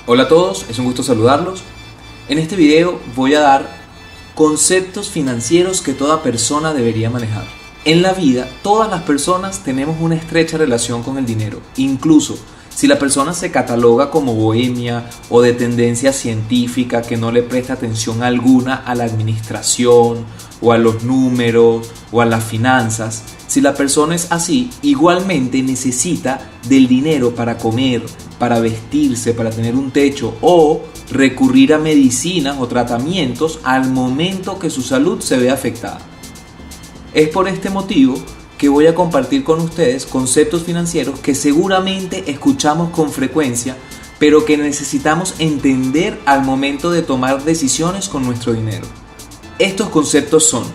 Hola a todos, es un gusto saludarlos. En este video voy a dar conceptos financieros que toda persona debería manejar. En la vida, todas las personas tenemos una estrecha relación con el dinero. Incluso si la persona se cataloga como bohemia o de tendencia científica que no le presta atención alguna a la administración o a los números o a las finanzas, si la persona es así, igualmente necesita del dinero para comer, para vestirse, para tener un techo o recurrir a medicinas o tratamientos al momento que su salud se ve afectada. Es por este motivo que voy a compartir con ustedes conceptos financieros que seguramente escuchamos con frecuencia, pero que necesitamos entender al momento de tomar decisiones con nuestro dinero. Estos conceptos son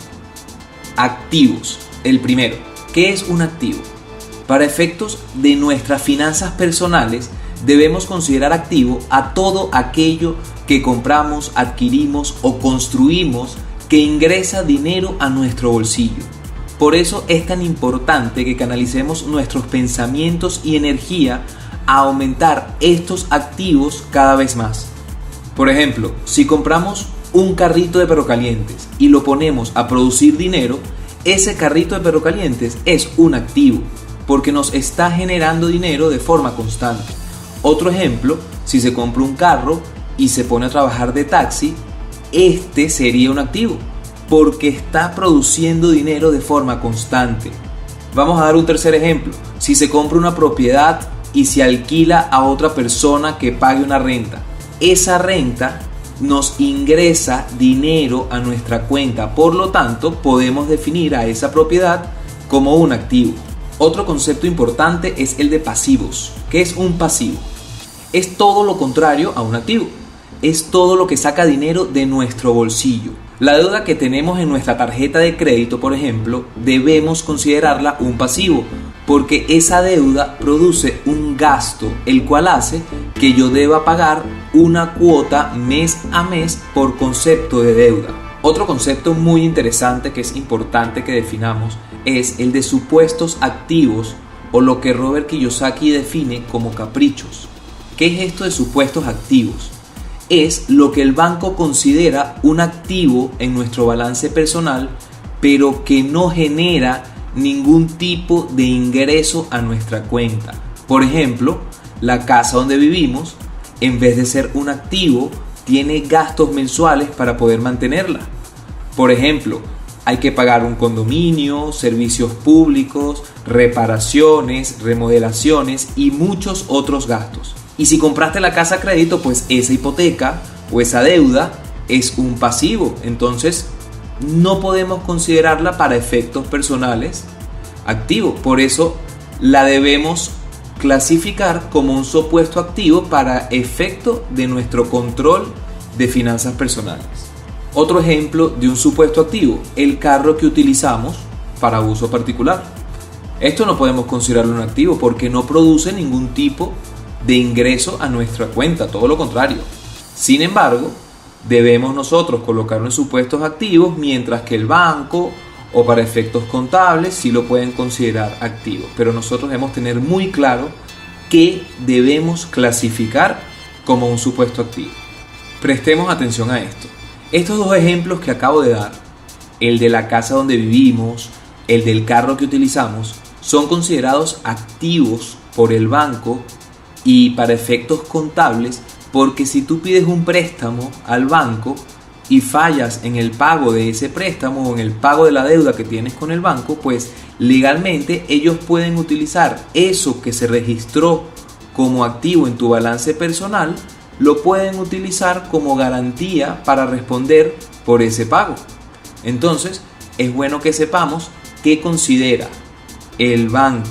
activos. El primero, ¿qué es un activo? Para efectos de nuestras finanzas personales, debemos considerar activo a todo aquello que compramos, adquirimos o construimos que ingresa dinero a nuestro bolsillo. Por eso es tan importante que canalicemos nuestros pensamientos y energía a aumentar estos activos cada vez más. Por ejemplo, si compramos un carrito de perro calientes y lo ponemos a producir dinero, ese carrito de perro calientes es un activo porque nos está generando dinero de forma constante. Otro ejemplo, si se compra un carro y se pone a trabajar de taxi, este sería un activo porque está produciendo dinero de forma constante. Vamos a dar un tercer ejemplo. Si se compra una propiedad y se alquila a otra persona que pague una renta, esa renta nos ingresa dinero a nuestra cuenta. Por lo tanto, podemos definir a esa propiedad como un activo. Otro concepto importante es el de pasivos. ¿Qué es un pasivo? Es todo lo contrario a un activo. Es todo lo que saca dinero de nuestro bolsillo. La deuda que tenemos en nuestra tarjeta de crédito, por ejemplo, debemos considerarla un pasivo, porque esa deuda produce un gasto, el cual hace que yo deba pagar una cuota mes a mes por concepto de deuda. Otro concepto muy interesante que es importante que definamos es el de supuestos activos, o lo que Robert Kiyosaki define como caprichos. ¿Qué es esto de supuestos activos? Es lo que el banco considera un activo en nuestro balance personal, pero que no genera ningún tipo de ingreso a nuestra cuenta. Por ejemplo, la casa donde vivimos, en vez de ser un activo, tiene gastos mensuales para poder mantenerla. Por ejemplo, hay que pagar un condominio, servicios públicos, reparaciones, remodelaciones y muchos otros gastos. Y si compraste la casa a crédito, pues esa hipoteca o esa deuda es un pasivo. Entonces no podemos considerarla para efectos personales activo. Por eso la debemos clasificar como un supuesto activo para efecto de nuestro control de finanzas personales. Otro ejemplo de un supuesto activo, el carro que utilizamos para uso particular. Esto no podemos considerarlo un activo porque no produce ningún tipo de ingreso a nuestra cuenta, todo lo contrario. Sin embargo, debemos nosotros colocarlo en supuestos activos, mientras que el banco o para efectos contables sí lo pueden considerar activo. Pero nosotros debemos tener muy claro qué debemos clasificar como un supuesto activo. Prestemos atención a esto. Estos dos ejemplos que acabo de dar, el de la casa donde vivimos, el del carro que utilizamos, son considerados activos por el banco y para efectos contables, porque si tú pides un préstamo al banco y fallas en el pago de ese préstamo o en el pago de la deuda que tienes con el banco, pues legalmente ellos pueden utilizar eso que se registró como activo en tu balance personal, lo pueden utilizar como garantía para responder por ese pago. Entonces es bueno que sepamos qué considera el banco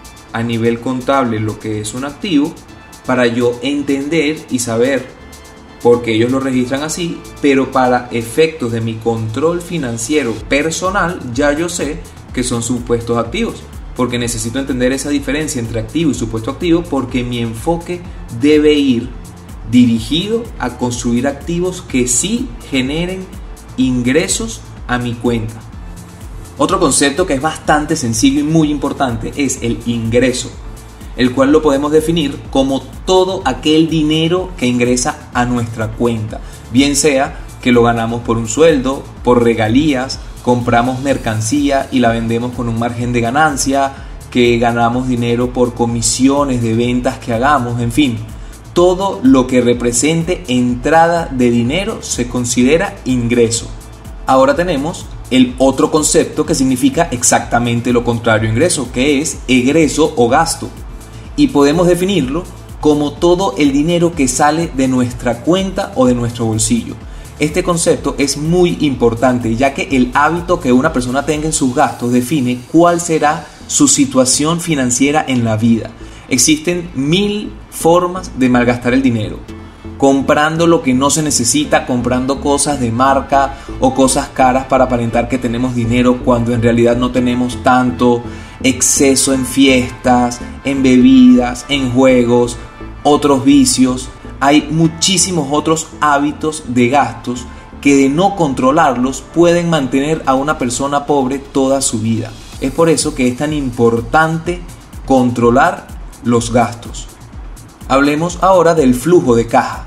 a nivel contable lo que es un activo, para yo entender y saber por qué ellos lo registran así, pero para efectos de mi control financiero personal ya yo sé que son supuestos activos, porque necesito entender esa diferencia entre activo y supuesto activo, porque mi enfoque debe ir dirigido a construir activos que sí generen ingresos a mi cuenta. Otro concepto que es bastante sencillo y muy importante es el ingreso. el cual lo podemos definir como todo aquel dinero que ingresa a nuestra cuenta, bien sea que lo ganamos por un sueldo, por regalías, compramos mercancía y la vendemos con un margen de ganancia, que ganamos dinero por comisiones de ventas que hagamos, en fin, todo lo que represente entrada de dinero se considera ingreso. Ahora tenemos el otro concepto que significa exactamente lo contrario a ingreso, que es egreso o gasto. Y podemos definirlo como todo el dinero que sale de nuestra cuenta o de nuestro bolsillo. Este concepto es muy importante, ya que el hábito que una persona tenga en sus gastos define cuál será su situación financiera en la vida. Existen 1000 formas de malgastar el dinero. Comprando lo que no se necesita, comprando cosas de marca o cosas caras para aparentar que tenemos dinero cuando en realidad no tenemos tanto, exceso en fiestas, en bebidas, en juegos, otros vicios. Hay muchísimos otros hábitos de gastos que de no controlarlos pueden mantener a una persona pobre toda su vida. Es por eso que es tan importante controlar los gastos. Hablemos ahora del flujo de caja.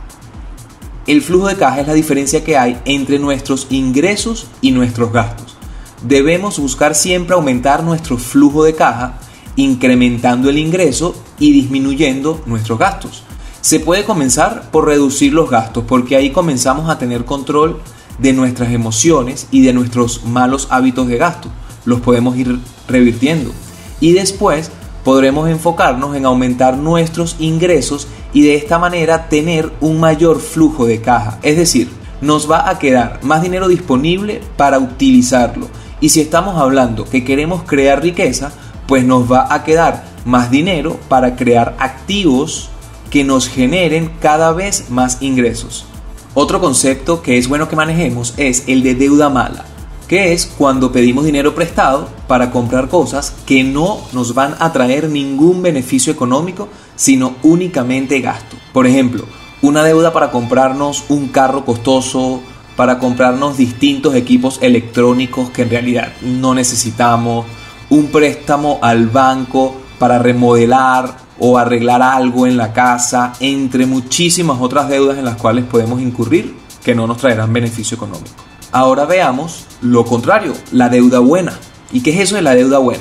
El flujo de caja es la diferencia que hay entre nuestros ingresos y nuestros gastos. Debemos buscar siempre aumentar nuestro flujo de caja, incrementando el ingreso y disminuyendo nuestros gastos. Se puede comenzar por reducir los gastos, porque ahí comenzamos a tener control de nuestras emociones y de nuestros malos hábitos de gasto. Los podemos ir revirtiendo. Y después podremos enfocarnos en aumentar nuestros ingresos y de esta manera tener un mayor flujo de caja. Es decir, nos va a quedar más dinero disponible para utilizarlo. Y si estamos hablando que queremos crear riqueza, pues nos va a quedar más dinero para crear activos que nos generen cada vez más ingresos. Otro concepto que es bueno que manejemos es el de deuda mala, que es cuando pedimos dinero prestado para comprar cosas que no nos van a traer ningún beneficio económico, sino únicamente gasto. Por ejemplo, una deuda para comprarnos un carro costoso, para comprarnos distintos equipos electrónicos que en realidad no necesitamos, un préstamo al banco para remodelar o arreglar algo en la casa, entre muchísimas otras deudas en las cuales podemos incurrir que no nos traerán beneficio económico. Ahora veamos lo contrario, la deuda buena. ¿Y qué es eso de la deuda buena?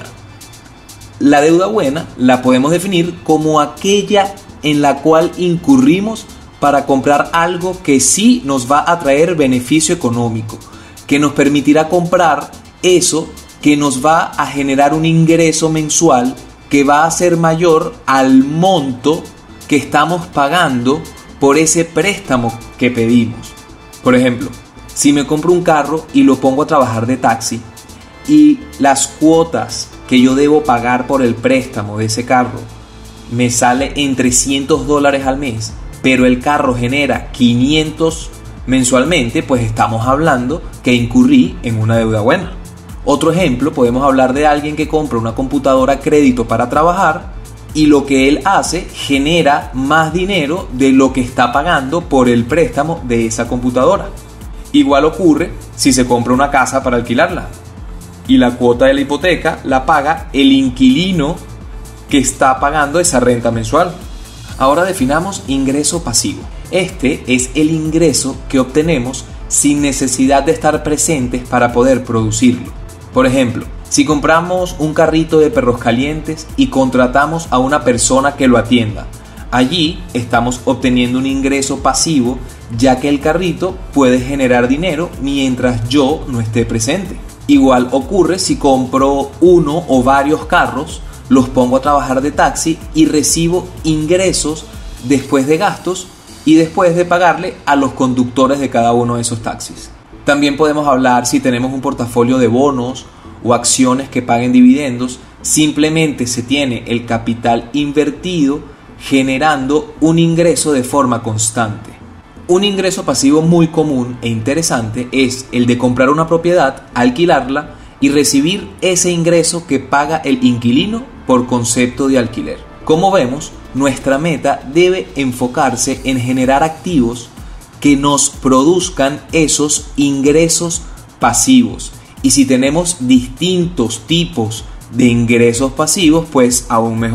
La deuda buena la podemos definir como aquella en la cual incurrimos para comprar algo que sí nos va a traer beneficio económico, que nos permitirá comprar eso que nos va a generar un ingreso mensual que va a ser mayor al monto que estamos pagando por ese préstamo que pedimos. Por ejemplo, si me compro un carro y lo pongo a trabajar de taxi y las cuotas que yo debo pagar por el préstamo de ese carro me sale en $300 al mes, pero el carro genera 500 mensualmente, pues estamos hablando que incurrí en una deuda buena. Otro ejemplo, podemos hablar de alguien que compra una computadora a crédito para trabajar y lo que él hace genera más dinero de lo que está pagando por el préstamo de esa computadora. Igual ocurre si se compra una casa para alquilarla y la cuota de la hipoteca la paga el inquilino que está pagando esa renta mensual. Ahora definamos ingreso pasivo. Este es el ingreso que obtenemos sin necesidad de estar presentes para poder producirlo. Por ejemplo, si compramos un carrito de perros calientes y contratamos a una persona que lo atienda, allí estamos obteniendo un ingreso pasivo, ya que el carrito puede generar dinero mientras yo no esté presente. Igual ocurre si compro uno o varios carros, los pongo a trabajar de taxi y recibo ingresos después de gastos y después de pagarle a los conductores de cada uno de esos taxis. También podemos hablar si tenemos un portafolio de bonos o acciones que paguen dividendos, simplemente se tiene el capital invertido generando un ingreso de forma constante. Un ingreso pasivo muy común e interesante es el de comprar una propiedad, alquilarla y recibir ese ingreso que paga el inquilino por concepto de alquiler. Como vemos, nuestra meta debe enfocarse en generar activos que nos produzcan esos ingresos pasivos. Y si tenemos distintos tipos de ingresos pasivos, pues aún mejor.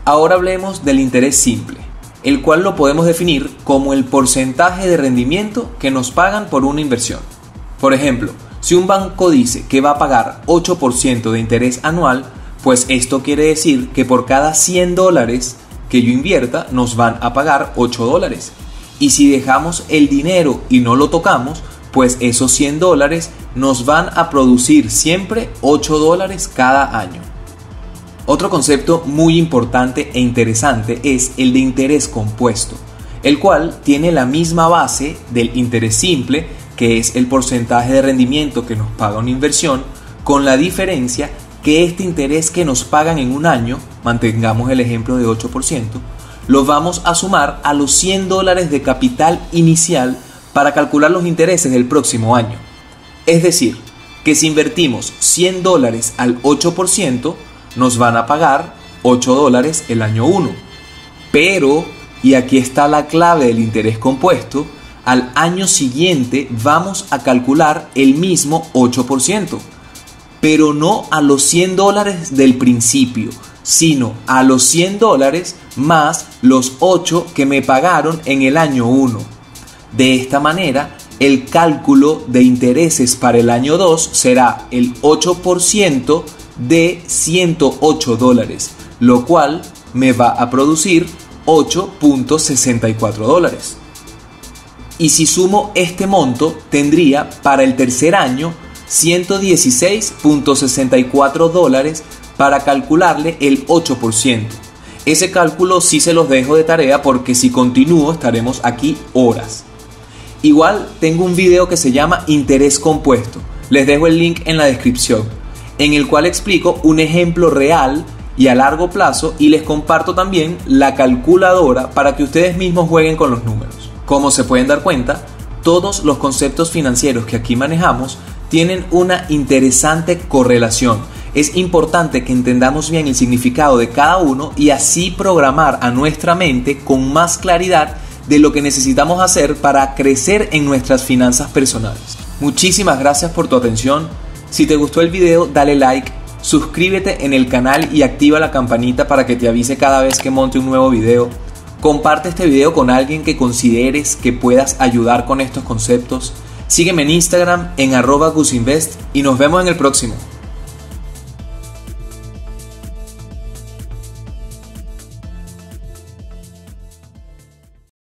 Ahora hablemos del interés simple, el cual lo podemos definir como el porcentaje de rendimiento que nos pagan por una inversión. Por ejemplo, si un banco dice que va a pagar 8% de interés anual, pues esto quiere decir que por cada $100 que yo invierta nos van a pagar $8. Y si dejamos el dinero y no lo tocamos, pues esos $100 nos van a producir siempre $8 cada año. Otro concepto muy importante e interesante es el de interés compuesto, el cual tiene la misma base del interés simple, que es el porcentaje de rendimiento que nos paga una inversión, con la diferencia que este interés que nos pagan en un año, mantengamos el ejemplo de 8%, lo vamos a sumar a los $100 de capital inicial para calcular los intereses del próximo año. Es decir, que si invertimos $100 al 8%, nos van a pagar $8 el año 1. Pero, y aquí está la clave del interés compuesto, al año siguiente vamos a calcular el mismo 8%, pero no a los $100 del principio, sino a los $100 más los 8 que me pagaron en el año 1. De esta manera, el cálculo de intereses para el año 2 será el 8% de $108, lo cual me va a producir $8.64. Y si sumo este monto, tendría para el tercer año $116.64 para calcularle el 8%. Ese cálculo sí se los dejo de tarea porque si continúo estaremos aquí horas. Igual tengo un video que se llama Interés Compuesto, les dejo el link en la descripción, en el cual explico un ejemplo real y a largo plazo y les comparto también la calculadora para que ustedes mismos jueguen con los números. Como se pueden dar cuenta, todos los conceptos financieros que aquí manejamos tienen una interesante correlación. Es importante que entendamos bien el significado de cada uno y así programar a nuestra mente con más claridad de lo que necesitamos hacer para crecer en nuestras finanzas personales. Muchísimas gracias por tu atención. Si te gustó el video, dale like, suscríbete en el canal y activa la campanita para que te avise cada vez que monte un nuevo video. Comparte este video con alguien que consideres que puedas ayudar con estos conceptos. Sígueme en Instagram en @gusinvest y nos vemos en el próximo.